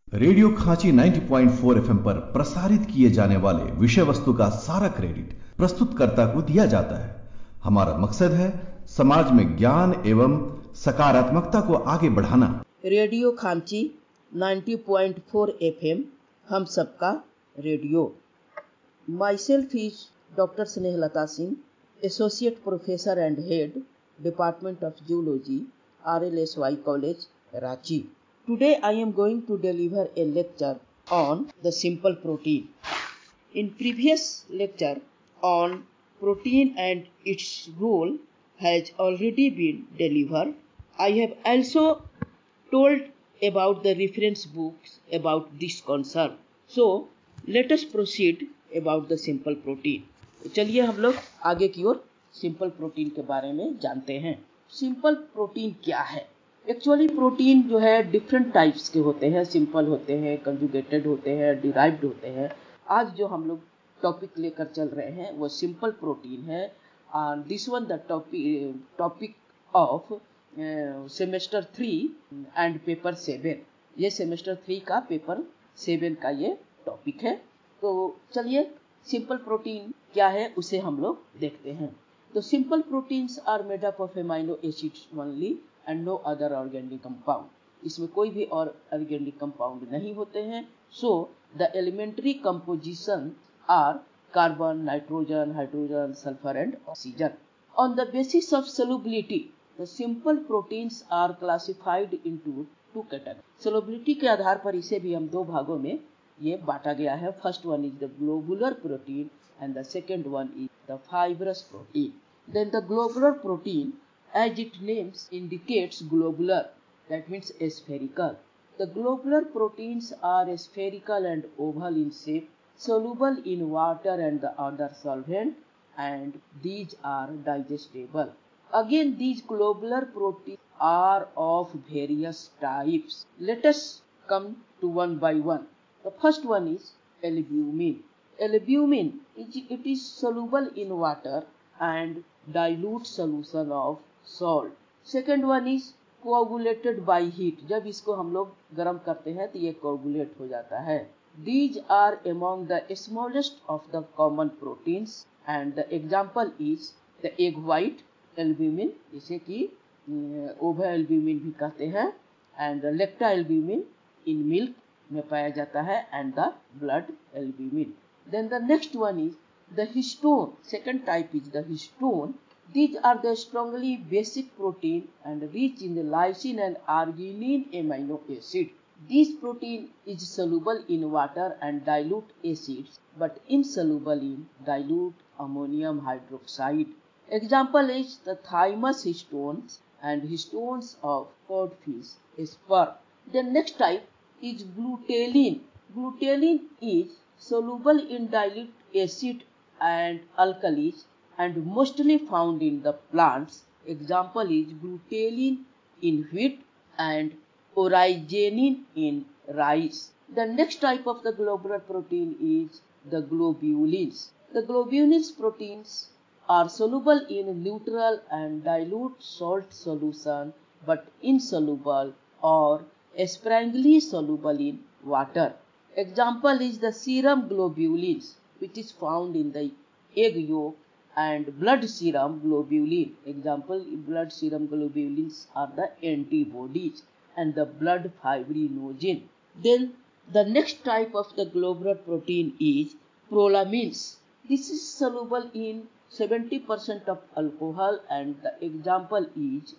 Radio खांची 90.4 FM पर प्रसारित किए जाने वाले विषय वस्तु का सारा क्रेडिट प्रस्तुतकर्ता को दिया जाता है। हमारा मकसद है समाज में ज्ञान एवं सकारात्मकता को आगे बढ़ाना। रेडियो खांची 90.4 एफएम हम सबका radio. Myself is doctor Snehlata Singh, associate professor and head, department of zoology, RLSY college, Ranchi. Today I am going to deliver a lecture on the simple protein. In previous lecture on protein and its role has already been delivered. I have also told about the reference books about this concern. So let us proceed about the simple protein. चलिए हम लोग आगे की ओर simple protein के बारे में जानते हैं। सिंपल प्रोटीन क्या है? एक्चुअली प्रोटीन जो है डिफरेंट टाइप्स के होते हैं, सिंपल होते हैं, कंजुगेटेड होते हैं, डिराइव्ड होते हैं। आज जो हम लोग टॉपिक लेकर चल रहे हैं वो सिंपल प्रोटीन है। This one the topic of semester 3 and paper 7। ये सेमेस्टर 3 का पेपर 7 का ये टॉपिक है। तो चलिए सिंपल प्रोटीन क्या है उसे हम लोग देखते हैं। तो simple proteins are made up of amino acids only and no other organic compound. इसमें कोई भी और organic compound नहीं होते हैं. So the elementary composition are carbon, nitrogen, hydrogen, sulfur and oxygen. On the basis of solubility, the simple proteins are classified into two categories. Solubility के आधार पर इसे भी हम दो भागों में ये बांटा गया है. First one is the globular protein and the second one is the fibrous protein. Then the globular protein, as its name indicates, globular, that means spherical. The globular proteins are spherical and oval in shape, soluble in water and the other solvent, and these are digestible. Again, these globular proteins are of various types. Let us come to one by one. The first one is albumin. Albumin it is soluble in water and dilute solution of salt. Second one is coagulated by heat. जब इसको हम लोग गर्म करते हैं तो ये coagulate हो जाता है. These are among the smallest of the common proteins and the example is the egg white albumin, जिसे कि ova albumin भी कहते हैं, and the lacta albumin in milk में पाया जाता है and the blood albumin. Then the next one is the histone. Second type is the histone. These are the strongly basic protein and rich in the lysine and arginine amino acid. This protein is soluble in water and dilute acids but insoluble in dilute ammonium hydroxide. Example is the thymus histones and histones of codfish sperm. The next type is glutathione. Glutathione is soluble in dilute acid and alkalis and mostly found in the plants. Example is glutathione in wheat and originin in rice. The next type of the globular protein is the globulins. The globulins proteins are soluble in neutral and dilute salt solution but insoluble or sparingly soluble in water. Example is the serum globulins, which is found in the egg yolk, and blood serum globulin. Example, blood serum globulins are the antibodies and the blood fibrinogen. Then the next type of the globular protein is prolamins. This is soluble in 70% of alcohol and the example is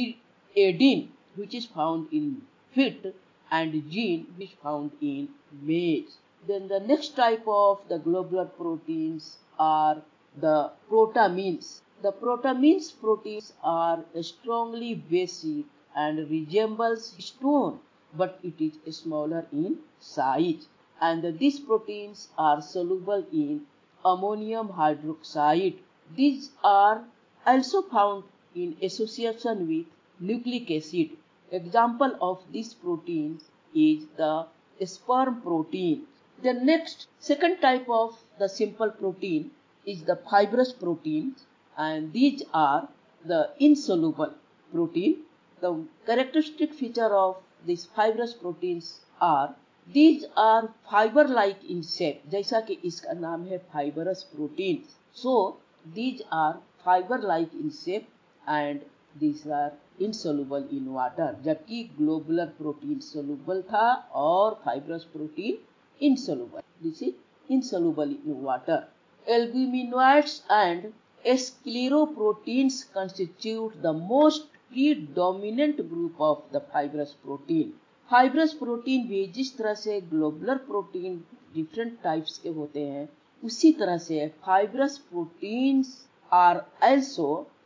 gliadin, which is found in wheat, and gene, which is found in maize. Then the next type of the globular proteins are the protamines. The protamines proteins are strongly basic and resembles stone, but it is smaller in size. And these proteins are soluble in ammonium hydroxide. These are also found in association with nucleic acid. Example of these proteins is the sperm protein. The next second type of the simple protein is the fibrous proteins, and these are the insoluble protein. The characteristic feature of these fibrous proteins are These are fiber like in shape, जैसा कि इसका नाम है fibrous proteins. So these are fiber like in shape and these are insoluble in water. जबकि globular protein soluble था और fibrous protein insoluble. This is insoluble in water. Albuminoids and scleroproteins constitute the most predominant group of the fibrous protein. Fibrous protein भी जिस तरह से globular protein different types के होते हैं, उसी तरह से fibrous proteins are also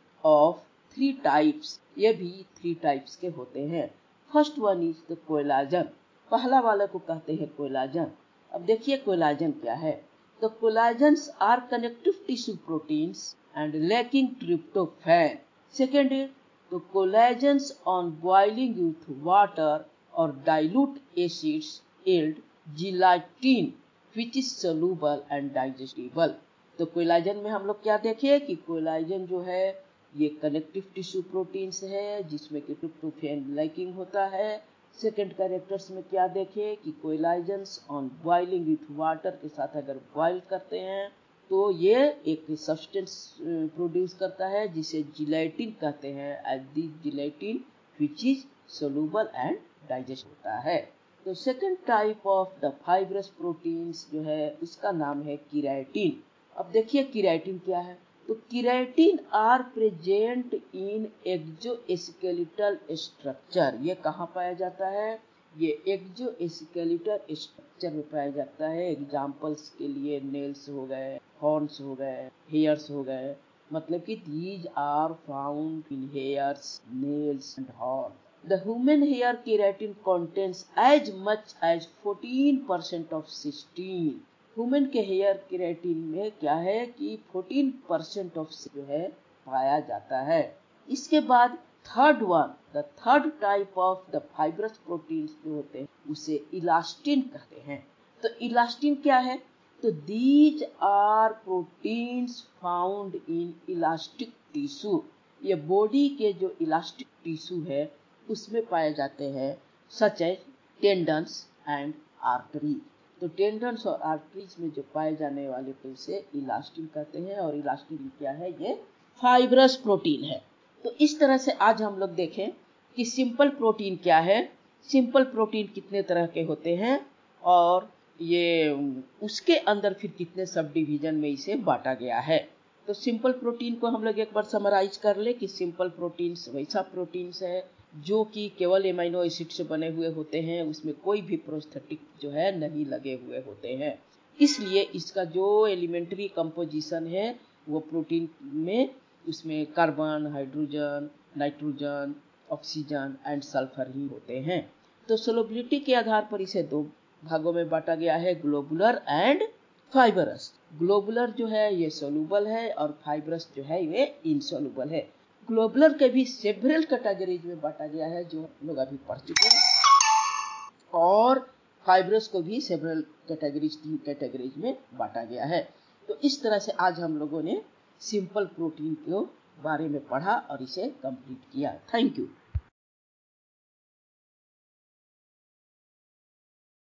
of 3 types. ये भी 3 टाइप्स के होते हैं. First one is the collagen. पहला वाला को कहते हैं कोलाजन. अब देखिए कोलाजन क्या है. The collagens are connective tissue proteins and lacking tryptophan. Second is the collagens on boiling with water or dilute acids yield gelatin which is soluble and digestible. तो कोलाजन में हम लोग क्या देखे कि कोलाजन जो है ये कनेक्टिव टिश्यू प्रोटीन्स है जिसमें कि ट्रिप्टोफैन लैकिंग होता है. सेकेंड कैरेक्टर्स में क्या देखे कि collagens on boiling with water के साथ अगर बॉइल करते हैं तो ये एक सब्सटेंस प्रोड्यूस करता है जिसे जिलेटिन कहते हैं. And this gelatin which is soluble and digest होता है. तो second type of the fibrous proteins जो है उसका नाम है केराटिन. अब देखिए केराटिन क्या है. तो keratin are present in exoskeletal structure. ये कहाँ पाया जाता है? ये एक्सोस्केलेटल स्ट्रक्चर में पाया जाता है. एग्जाम्पल्स के लिए नेल्स हो गए, हॉर्न्स हो गए, हेयर्स हो गए. मतलब कि these are found in hairs, nails and horns. The human hair keratin contains as much as 14% of cysteine. Human के हेयर केराटिन में क्या है कि 14% ऑफ जो है पाया जाता है. इसके बाद third one, the third type of the fibrous proteins जो होते हैं उसे इलास्टिन कहते हैं. तो इलास्टिन क्या है? तो these are proteins found in elastic tissue. ये बॉडी के जो इलास्टिक टिश्यू है उसमें पाए जाते हैं, such as tendons and artery. तो टेंडन्स और आर्टरीज में जो पाए जाने वाले को इसे इलास्टिन कहते हैं. और इलास्टिन क्या है? ये फाइब्रस प्रोटीन है. तो इस तरह से आज हम लोग देखें कि सिंपल प्रोटीन क्या है, सिंपल प्रोटीन कितने तरह के होते हैं और ये उसके अंदर फिर कितने सब डिवीजन में इसे बांटा गया है. तो सिंपल प्रोटीन को हम लोग एक बार समराइज कर ले कि सिंपल प्रोटीन्स वैसा प्रोटीन्स है जो कि केवल एमाइनो एसिड से बने हुए होते हैं, उसमें कोई भी प्रोस्थेटिक जो है नहीं लगे हुए होते हैं. इसलिए इसका जो एलिमेंट्री कंपोजिशन है वो प्रोटीन में उसमें carbon, hydrogen, nitrogen, oxygen and sulphur ही होते हैं. तो सोलबिलिटी के आधार पर इसे 2 भागों में बांटा गया है, ग्लोबुलर एंड फाइबरस. ग्लोबुलर जो है ये सोलुबल है और फाइबरस जो है ये इनसोलुबल है. ग्लोबुलर के भी सेवरल कैटेगरीज में बांटा गया है जो लोग अभी पढ़ चुके हैं, और फाइबरस को भी सेवरल कैटेगरीज, 3 कैटेगरीज में बांटा गया है. तो इस तरह से आज हम लोगों ने सिंपल प्रोटीन के बारे में पढ़ा और इसे कंप्लीट किया. Thank you.